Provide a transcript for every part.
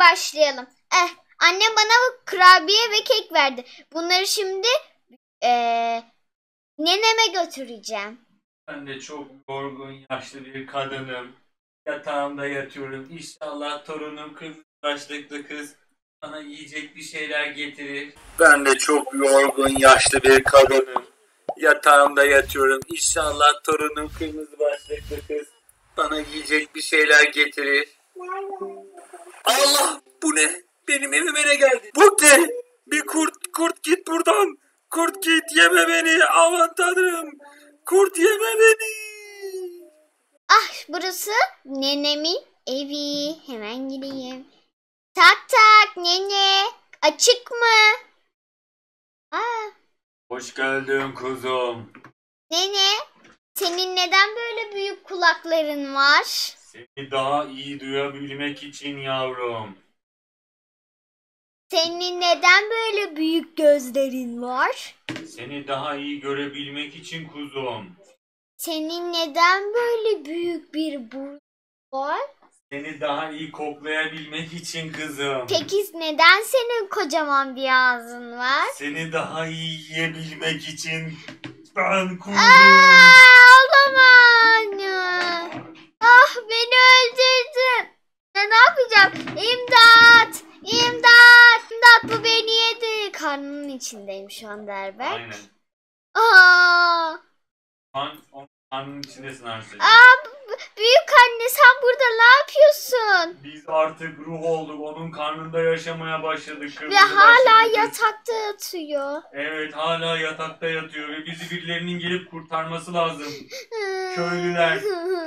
başlayalım. Annem bana kurabiye ve kek verdi. Bunları şimdi neneme götüreceğim. Ben de çok yorgun, yaşlı bir kadınım. Yatağımda yatıyorum. İnşallah torunum kırmızı başlıklı kız bana yiyecek bir şeyler getirir. Ben de çok yorgun, yaşlı bir kadınım. Yatağımda yatıyorum. İnşallah torunum kırmızı başlıklı kız bana yiyecek bir şeyler getirir. Allah! Bu ne? Benim evime ne geldi? Bu ne? Bir kurt git buradan. Kurt git, yeme beni. Aman tanrım. Kurt yeme beni. Burası nenemin evi. Hemen gideyim. Tak tak nene. Açık mı? Hoş geldin kuzum. Nene, senin neden böyle büyük kulakların var? Seni daha iyi duyabilmek için yavrum. Senin neden böyle büyük gözlerin var? Seni daha iyi görebilmek için kuzum. Senin neden böyle büyük bir burnun var? Seni daha iyi koklayabilmek için kızım. Peki neden senin kocaman bir ağzın var? Seni daha iyi yiyebilmek için ben kuzum. Olamaz. Beni öldürdün. Ne yapacağım? İmdat! İmdat! İmdat, bu beni yedi. Karnının içindeyim şu an Derberk. Aynen. Karnının içindesin artık. Büyük anne, sen burada ne yapıyorsun? Biz artık ruh olduk. Onun karnında yaşamaya başladık. Ve hala yatakta yatıyor. Evet, hala yatakta yatıyor ve bizi birilerinin gelip kurtarması lazım. Köylüler.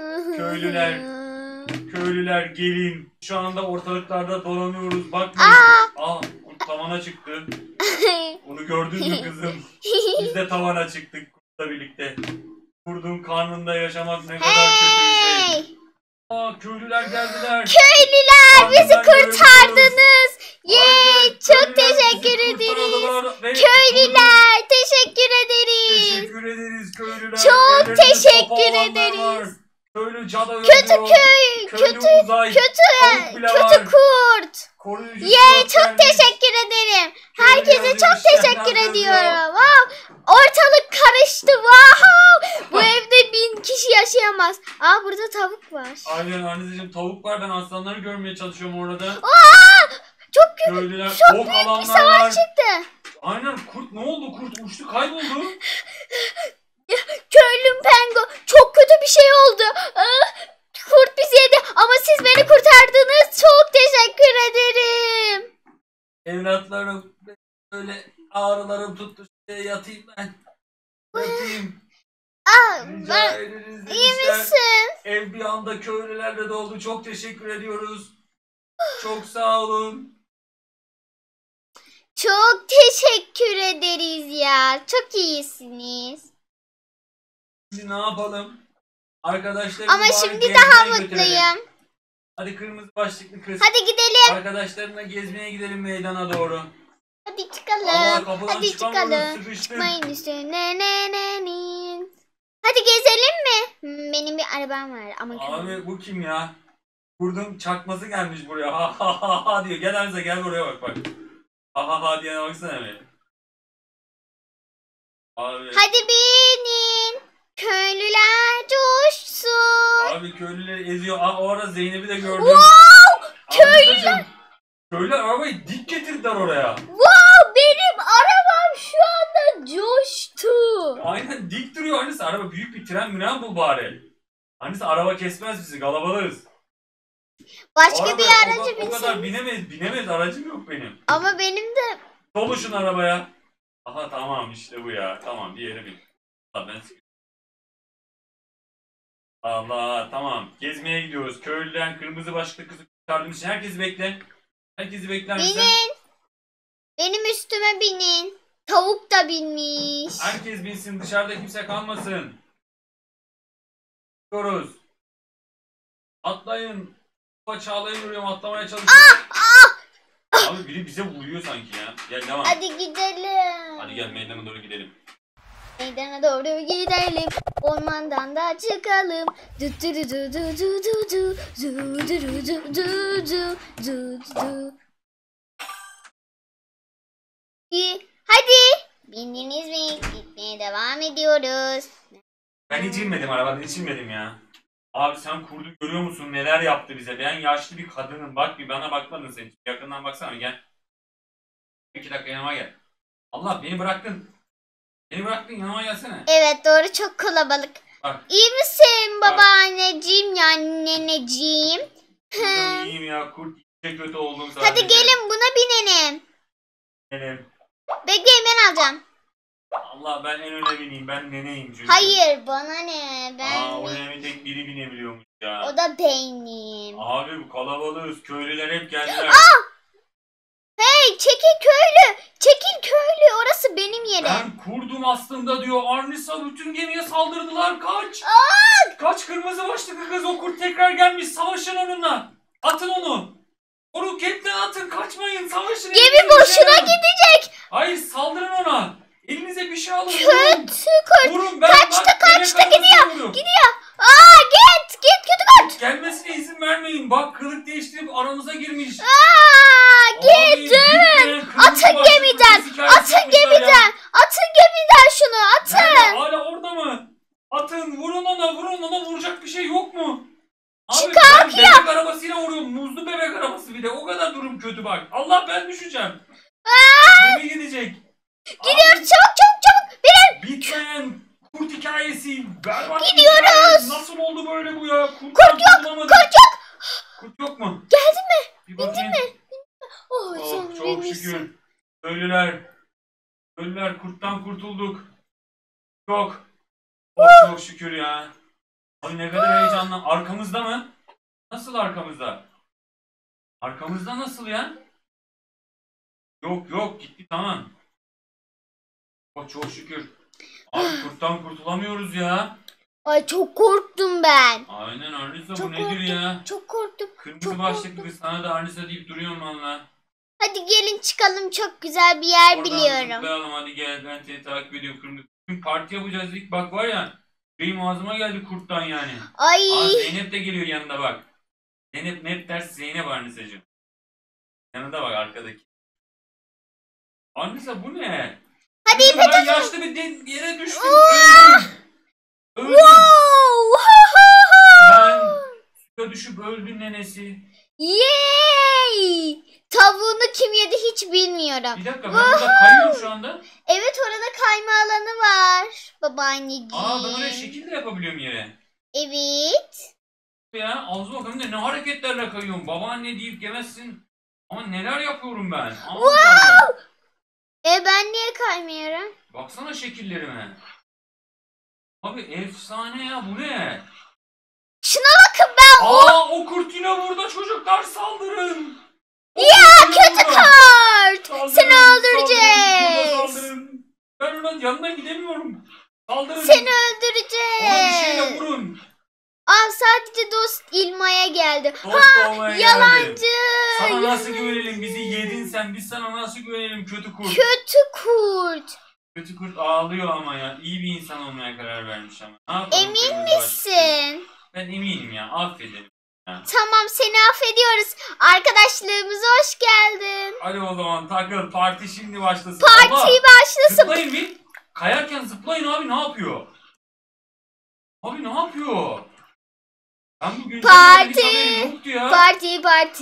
Köylüler gelin. Şu anda ortalıklarda dolanıyoruz. Bakmayın. Kurt tavana çıktı. Onu gördün mü kızım? Biz de tavana çıktık kurtla birlikte. Kurdun karnında yaşamak ne kadar kötü bir şey. Köylüler geldiler. Köylüler, bizi kurtardınız. Çok teşekkür ederiz. Köylüler, teşekkür ederiz. Teşekkür ederiz köylüler. Çok teşekkür ederiz. Köylü cadı kötü kurt. Çok teşekkür ederim. Herkese çok teşekkür ediyorum. Ortalık karıştı. Bu evde 1000 kişi yaşayamaz. Burada tavuk var. Aynen anneciğim, tavuk var. Ben aslanları görmeye çalışıyorum orada. Çok büyük bir savaş çıktı. Aynen, kurt ne oldu? Kurt uçtu, kayboldu. Köylüm Pengo, çok kötü bir şey oldu. Kurt bizi yedi ama siz beni kurtardınız. Çok teşekkür ederim. Evlatlarım, böyle ağrılarım tuttu. Yatayım ben. Yatayım. Rica ederiz demişler. İyi misin? Ev bir anda köylülerle doldu. Çok teşekkür ediyoruz. Çok sağ olun. Çok teşekkür ederiz ya. Çok iyisiniz. Şimdi ne yapalım? Arkadaşlar, ama şimdi daha mutluyum. Hadi kırmızı başlıklı kız. Hadi gidelim. Arkadaşlarına gezmeye gidelim meydana doğru. Hadi çıkalım. Hadi çıkalım. Çıkmayın üstüne. Hadi gezelim mi? Benim bir arabam var ama. Abi bu kim ya? Kurdun çakması gelmiş buraya. Ha diyor. Gel Arıza, gel buraya bak. Ha diyene baksana bir. Abi. Hadi binin. Köylüler coşsun. Abi köylüleri eziyor. O ara Zeynep'i de gördüm. Köylüler. Köylüler arabayı dik getirdiler oraya. Benim arabam şu anda coştu. Aynen dik duruyor. Annesi, araba büyük bir tren münen bul bari. Annesi, araba kesmez bizi, kalabalığız. Başka bir aracı o kadar binemeyiz, aracım yok benim. Ama benim de. Doluşun arabaya. Tamam, işte bu ya. Tamam, bir yere bin. Allah, tamam. Gezmeye gidiyoruz. Köylüden kırmızı başlıklı kızı kurtardığımız için herkesi bekle. Herkesi bekler misin? Binin. Benim üstüme binin. Tavuk da binmiş. Herkes binsin, dışarıda kimse kalmasın. Gidiyoruz. Atlayın. Çağlayın, vuruyorum, atlamaya çalışıyorum. Abi biri bize vuruyor sanki ya. Gel devam. Hadi gidelim. Hadi gel meydana doğru gidelim. Meydana doğru gidelim. Ormandan da çıkalım. Du du du du du du du du du du du du du du. Hadi. Bindiniz mi? Gitmeye devam ediyoruz. Ben hiç inmedim arabadan, hiç inmedim ya. Abi sen kurdu görüyor musun? Neler yaptı bize? Ben yaşlı bir kadınım. Bak bir bana bakmadın sen. Yakından baksana gel. 2 dakika yanıma gel. Allah beni bıraktın. Beni bıraktın yanıma gelsene. Evet doğru çok kalabalık. Bak. İyi misin babaanneciğim yani neneciğim? Kızım iyiyim ya. Kurt iyice kötü oldum sadece. Hadi gelin buna binelim. Benim. Bekleyin ben alacağım. Allah ben en öne bineyim. Ben neneyim çünkü. Hayır bana ne? Ben o öne tek biri binebiliyormuş ya. o da benim. Abi bu kalabalığız. Köylüler hep geldiler. Hey çekil köylü. Çekil köylü. Orası benim yerim. Ben kurdum aslında diyor. Arnisa bütün gemiye saldırdılar. Kaç. Kaç kırmızı başlıklı kız o kurt tekrar gelmiş. Savaşın onunla. Atın onu. O roketten atın. Kaçmayın. Savaşın. Gemi boşuna gidecek. Hayır saldırın ona. Elinize bir şey alın. Kötü kurt. Vurun. Ben, Kaçtı gidiyor. Gidiyor. Git kötü kurt. Gelmesine izin vermeyin. Bak kılık değiştirip aramıza girmiş. Git dövün. Atın gemiden. Atın gemiden. Atın gemiden şunu atın. Nerede? Hala orada mı? Atın vurun ona vuracak bir şey yok mu? Abi ben bebek arabasıyla vuruyorum. Muzlu bebek arabası bir de. O kadar durum kötü bak. Allah ben düşeceğim. Gemi gidecek. Gidiyoruz çabuk. Binin. Bitmeyen kurt hikayesi. Berbat Gidiyoruz. hikaye. Nasıl oldu böyle bu ya? Kurt yok. Kurt yok mu? Geldi mi? Bir bakayım. Bindin mi? Oh, Oh, çok binmişsin. şükür. Ölüler kurttan kurtulduk. Çok. Çok şükür ya. Ay ne kadar heyecanlı. Arkamızda mı? Nasıl arkamızda? Arkamızda nasıl ya? Yok gitti tamam. Oh çok şükür. Abi kurttan kurtulamıyoruz ya. Ay çok korktum ben. Aynen Arnisa Çok bu nedir korktum. ya? Çok korktum. Kırmızı Çok başlıklı korktum. kız sana da Arnisa deyip duruyorum valla. Hadi gelin çıkalım çok güzel bir yer Oradan biliyorum. zıplayalım hadi gel ben seni takip ediyorum kırmızı. Bugün parti yapacağız ilk bak var ya. Benim ağzıma geldi kurttan yani. Ay. Zeynep de geliyor yanında bak. Zeynep ne ders Zeynep Arnisa'cığım. Yanında bak arkadaki. Arnisa bu ne? Hadi Kızım, İpek ben Hanım. yaşlı bir yere düştüm. Öldüm. Wow. Ben suya düşüp öldüm nenesi. Yay. Tavuğunu kim yedi hiç bilmiyorum. Bir dakika ben burada kayıyorum şu anda. Evet orada kayma alanı var. Babaanneciğim. Ben oraya şekil de yapabiliyorum yere. Evet. Ya ağzı bakalım da ne hareketlerle kayıyorum. Babaanne deyip yemezsin. Ama neler yapıyorum ben. Wow. Ben niye kaymıyorum? Baksana şekillerime. Abi efsane ya bu ne? Şuna bakın ben. O kurt yine burada çocuklar saldırın. Ya kötü kurt. Saldırın, Seni öldüreceğiz. Saldırın. Ben onun yanına gidemiyorum. Saldırın. Seni Ona bir şeyle öldüreceğiz. vurun. Sadece dost İlma'ya geldi. Dost olmaya Yalancı. geldim. Sana nasıl güvenelim? Bizi yedin sen. Biz sana nasıl güvenelim kötü kurt? Kötü kurt. Kötü kurt ağlıyor ama ya. İyi bir insan olmaya karar vermiş ama. Ne yapalım Emin kırmızı başlıklı? misin? Ben eminim ya. Affedelim. Tamam seni affediyoruz. Arkadaşlığımıza hoş geldin. Hadi o zaman takıl. Parti şimdi başlasın. Parti Allah, başlasın. zıplayın bir. Kayarken zıplayın abi ne yapıyor? Abi ne yapıyor? Ben bugün Parti. ya. Parti. Abi havada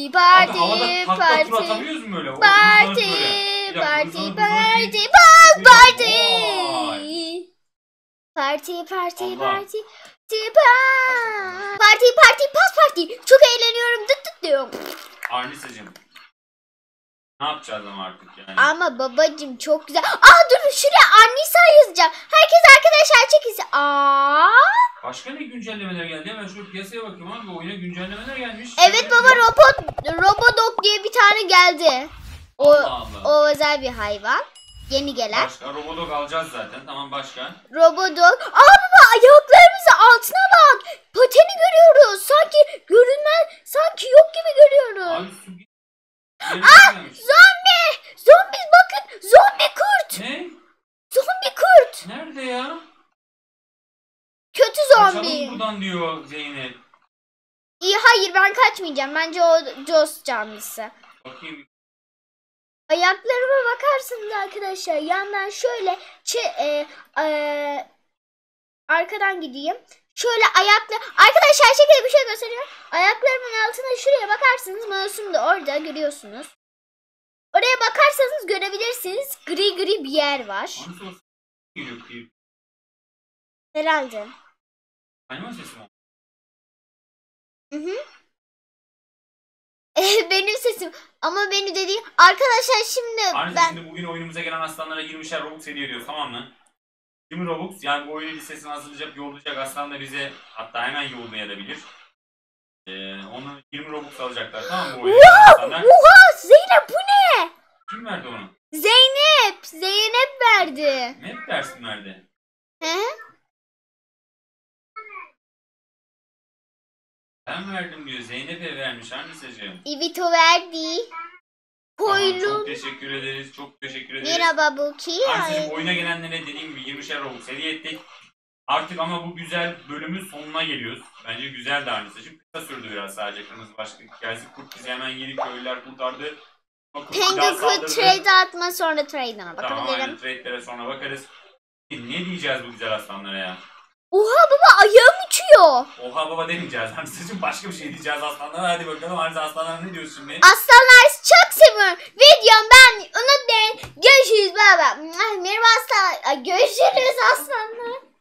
takla tur Parti. atabiliyoruz mu öyle? O Parti. hızlanıp böyle. Bir dakika, Parti. hızlanıp Parti. bir- Parti. Vay. Parti. Allah. Pas parti. Çok eğleniyorum. Dıt diyorum. Arnisa'cığım. Ne yapacağız ama artık yani? Ama babacım çok güzel. Dur şuraya Arnisa yazacağım. Herkes arkadaşlar çekilsin. Başka ne güncellemeler geldi? Hemen şu piyasaya bakayım abi. Oyuna güncellemeler gelmiş. Evet baba Robodog diye bir tane geldi. Allah Allah. O özel bir hayvan. Yeni gelen. Başka Robodog alacağız zaten. Tamam başka. Robodog. Baba ayaklarımızın altına bak. Pateni görüyoruz. Sanki yok gibi görüyoruz. Abi su Zombi bakın. Zombi kurt. Ne? Zombi kurt. Nerede ya? Kötü Kaçalım zombi. buradan diyor Zeynep. İyi, hayır, ben kaçmayacağım. Bence o Jaws canlısı. Bakayım. Ayaklarıma bakarsınız arkadaşlar. Yandan şöyle arkadan gideyim. Şöyle arkadaşlar şekilde bir şey gösteriyor. Ayaklarımın altına şuraya bakarsınız. Mouse'um da orada, görüyorsunuz. Oraya bakarsanız görebilirsiniz. Gri gri bir yer var. Herhalde. Hayvan sesi mi? Hı. Benim sesim. Ama beni dediğim arkadaşlar şimdi Şimdi bugün oyunumuza gelen aslanlara 20'şer Robux hediye ediyoruz, tamam mı? 20 Robux, yani bu oyun listesini hazırlayacak, yollayacak aslan da bize, hatta hemen yollayabilir. Onu 20 Robux alacaklar, tamam mı bu oyun aslanlar? Oha, Zeynep bu ne? Kim verdi onu? Zeynep verdi. Ne dersin verdi? He? Ben verdim diyor. Zeynep'e vermiş Anisacığım. Evet, o verdi. Tamam, Koyun. çok teşekkür ederiz. Çok teşekkür ederiz. Merhaba Buki. Anisacığım, oyuna gelenlere dediğim gibi 20'şer Robux hediye ettik. Artık ama bu güzel bölümün sonuna geliyoruz. Bence güzel de Anisacığım. Kısa sürdü biraz sadece kırmızı başlık hikayesi. Kurt bizi hemen yedi, köylüler kurtardı. Penguin trade atma, sonra trade'ına bakabilirim. Tamam, aynen, trade'lere sonra bakarız. Ne diyeceğiz bu güzel aslanlara ya? Oha baba, ayağım uçuyor. Oha baba demeyeceğiz. Anisacığım, başka bir şey diyeceğiz aslanlara. Hadi bakalım Anisa, aslanlar ne diyorsun şimdi? Aslanlar, çok seviyorum. Videomu beğenmeyi unutmayın. Görüşürüz baba. Merhaba aslanlar. Görüşürüz aslanlar.